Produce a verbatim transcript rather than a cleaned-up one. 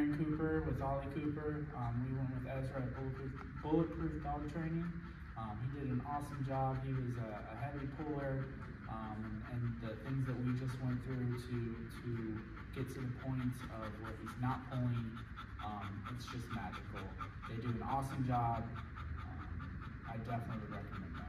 Aaron Cooper with Ollie Cooper. Um, we went with Ezra at Bulletproof, Bulletproof Dog Training. Um, he did an awesome job. He was a, a heavy puller, um, and, and the things that we just went through to to get to the point of where he's not pulling, um, it's just magical. They do an awesome job. Um, I definitely would recommend that.